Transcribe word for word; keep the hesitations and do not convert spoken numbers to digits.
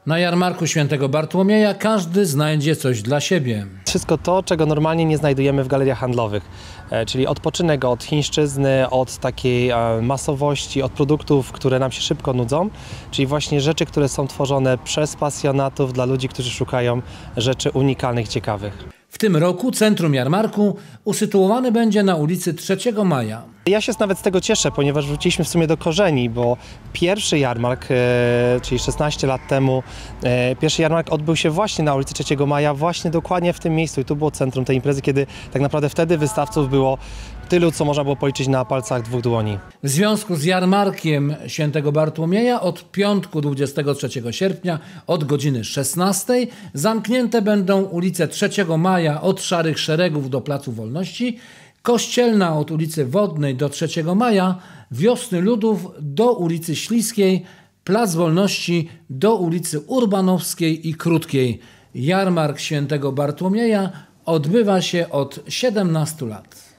Na jarmarku Świętego Bartłomieja każdy znajdzie coś dla siebie. Wszystko to, czego normalnie nie znajdujemy w galeriach handlowych, czyli odpoczynek od chińszczyzny, od takiej masowości, od produktów, które nam się szybko nudzą, czyli właśnie rzeczy, które są tworzone przez pasjonatów dla ludzi, którzy szukają rzeczy unikalnych, ciekawych. W tym roku centrum jarmarku usytuowane będzie na ulicy trzeciego maja. Ja się nawet z tego cieszę, ponieważ wróciliśmy w sumie do korzeni, bo pierwszy jarmark, e, czyli szesnaście lat temu, e, pierwszy jarmark odbył się właśnie na ulicy trzeciego maja, właśnie dokładnie w tym miejscu i tu było centrum tej imprezy, kiedy tak naprawdę wtedy wystawców było tylu, co można było policzyć na palcach dwóch dłoni. W związku z jarmarkiem Świętego Bartłomieja od piątku dwudziestego trzeciego sierpnia od godziny szesnastej zamknięte będą ulice trzeciego maja od Szarych Szeregów do Placu Wolności, Kościelna od ulicy Wodnej do trzeciego maja, Wiosny Ludów do ulicy Śliskiej, Plac Wolności do ulicy Urbanowskiej i Krótkiej. Jarmark Świętego Bartłomieja odbywa się od siedemnastu lat.